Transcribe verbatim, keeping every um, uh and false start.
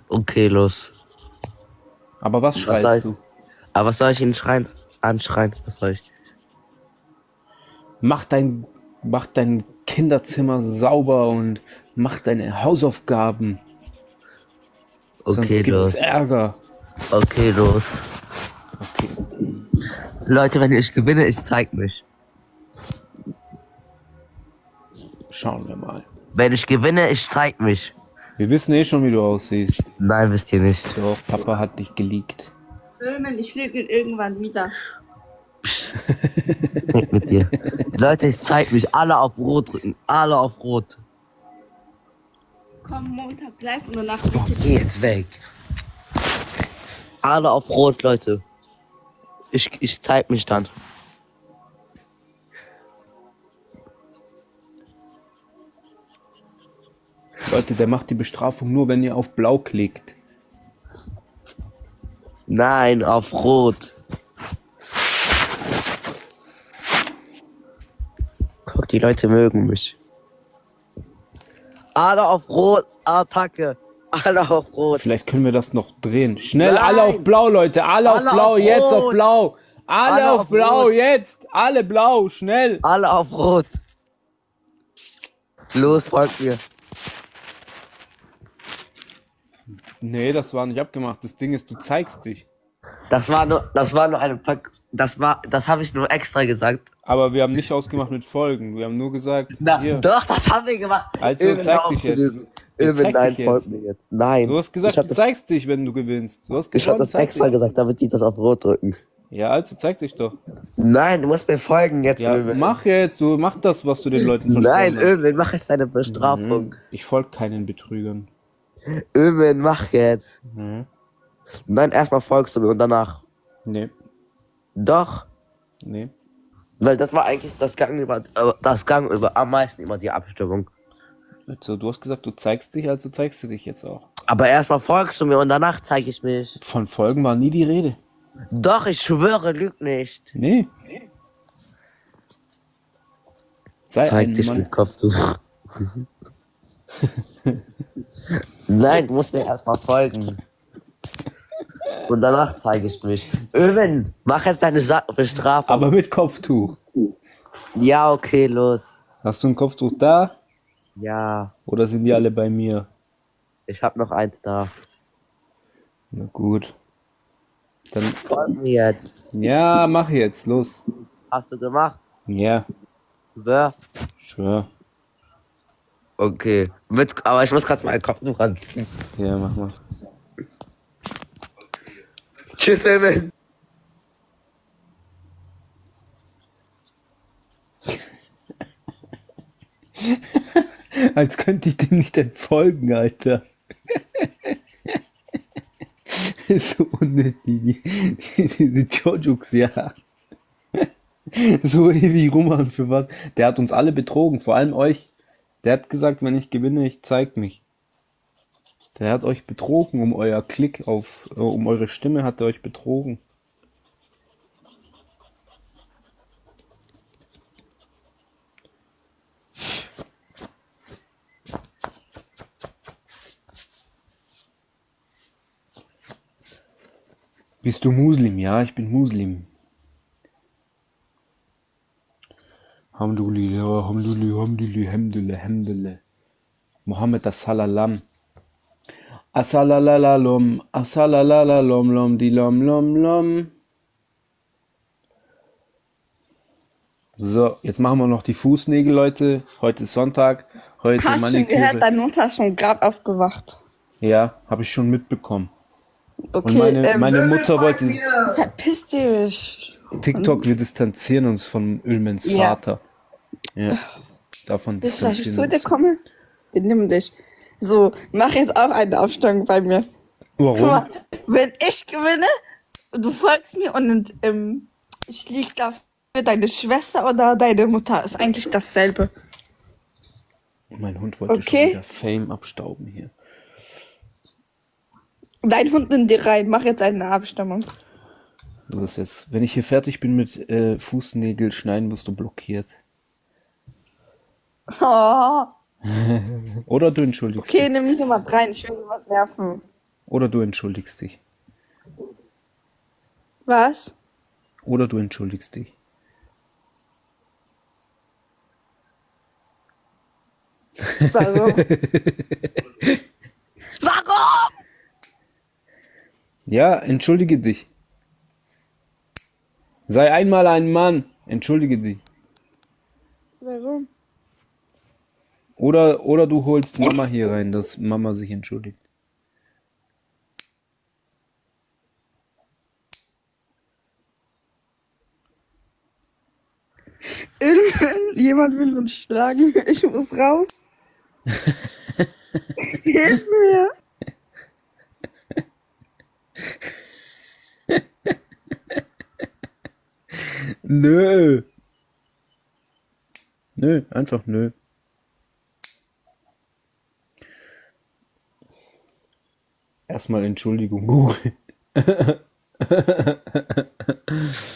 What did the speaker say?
Okay, los. Aber was Was schreist soll ich, du? aber was soll ich ihn schreien? Anschreien? Was soll ich? Mach dein, mach dein Kinderzimmer sauber und mach deine Hausaufgaben. Sonst Okay, gibt's los. Ärger. Okay, los. Okay. Leute, wenn ich gewinne, ich zeig mich. Schauen wir mal. Wenn ich gewinne, ich zeig mich. Wir wissen eh schon, wie du aussiehst. Nein, wisst ihr nicht. Doch, Papa hat dich geleakt. Böhmen, ich lüge irgendwann wieder. Weg mit dir. Leute, ich zeig mich. Alle auf Rot drücken. Alle auf Rot. Komm, Montag live und danach Oh, geh jetzt weg. Alle auf Rot, Leute. Ich, ich zeig mich dann. Leute, der macht die Bestrafung nur, wenn ihr auf Blau klickt. Nein, auf Rot. Guck, die Leute mögen mich. Alle auf Rot. Attacke. Alle auf Rot. Vielleicht können wir das noch drehen. Schnell, Nein. alle auf Blau, Leute. Alle, Alle auf Blau, auf jetzt auf Rot. Blau. Alle, Alle auf auf Blau, Rot. jetzt. Alle blau, schnell. Alle auf Rot. Los, folgt mir. Nee, das war nicht abgemacht. Das Ding ist, du zeigst dich. Das war nur, das war nur eine Pack. Das war, das habe ich nur extra gesagt. Aber wir haben nicht ausgemacht mit Folgen. Wir haben nur gesagt, Na, hier. doch, das haben wir gemacht. Also, Öwen, zeig hör dich auf zu jetzt. lügen. Ja, Öwen, zeig nein, dich folgt jetzt. mir jetzt. Nein. Du hast gesagt, ich hab du das, zeigst dich, wenn du gewinnst. Du hast ich hab gewonnen, das zeig extra dich. gesagt, damit die das auf Rot drücken. Ja, also zeig dich doch. Nein, du musst mir folgen jetzt, Ja, Öwen. mach jetzt. Du mach das, was du den Leuten Nein, versprochen hast. Öwen, mach jetzt deine Bestrafung. Mhm. Ich folge keinen Betrügern. Öwen, mach jetzt. Mhm. Nein, erstmal folgst du mir und danach. Nee, Doch. nee. Weil das war eigentlich das Gang über, äh, das Gang über am meisten immer die Abstimmung. Also, du hast gesagt, du zeigst dich, also zeigst du dich jetzt auch. Aber erstmal folgst du mir und danach zeige ich mich. Von Folgen war nie die Rede. Doch, ich schwöre, lüg nicht. Nee. Sei Zeig ein dich Mann. mit Kopftuch. Nein, du musst mir erstmal folgen. Und danach zeige ich mich. Öwen, mach jetzt deine Sa Bestrafung. Aber mit Kopftuch. Ja, okay, los. Hast du ein Kopftuch da? Ja, Oder sind die alle bei mir? ich hab noch eins da. Na gut. Dann, Folg mir jetzt. ja, mach jetzt, los. Hast du gemacht? Ja, Wer? schwör. Okay. Mit, aber ich muss gerade meinen Kopftuch anziehen. Ja, mach mal. Tschüss, Öwen. Als könnte ich dem nicht entfolgen, Alter. So unnötig. Diese Jojoks, ja. So ewig rumhauen für was. Der hat uns alle betrogen, vor allem euch. Der hat gesagt, wenn ich gewinne, ich zeig mich. Der hat euch betrogen, um euer Klick auf, äh, um eure Stimme hat er euch betrogen. Bist du Muslim? Ja, ich bin Muslim. Hamdulillah, Hamdulillah, Hamdulillah, Hamdulillah, Hamdulillah. Mohammed As-Salalam. Asalalalom, asalalalom, lom, di lom, lom, lom. So, jetzt machen wir noch die Fußnägel, Leute. Heute ist Sonntag. Heute Hast du schon gehört, Maniküre. deine Mutter ist vom Grab aufgewacht. Ja, habe ich schon mitbekommen. Okay, Und meine, ähm, meine Mutter wollte... verpiss dich. TikTok, wir distanzieren uns von Ölmens Ja. Vater. Ja. Davon Bist du, dass ich distanzieren zu wir dir uns. komme? Benimm dich. So, mach jetzt auch eine Aufstellung bei mir. Guck Warum? mal, wenn ich gewinne, du folgst mir und ähm, ich lieg dafür deine Schwester oder deine Mutter. Ist eigentlich dasselbe. Mein Hund wollte Okay. schon wieder Fame abstauben hier. Dein Hund in dir rein. Mach jetzt eine Abstimmung. Du wirst jetzt, wenn ich hier fertig bin mit äh, Fußnägel schneiden, wirst du blockiert. Oh, Oder du entschuldigst okay, nimm mich jemand rein. Ich will jemand nerven. Oder du entschuldigst dich. Was? Oder du entschuldigst dich. Warum? Warum? Ja, entschuldige dich. Sei einmal ein Mann. Entschuldige dich. Warum? Oder, oder du holst Mama hier rein, dass Mama sich entschuldigt. Jemand will uns schlagen. Ich muss raus. Hilf mir. Nö. Nö, einfach nö. Erstmal Entschuldigung, Google.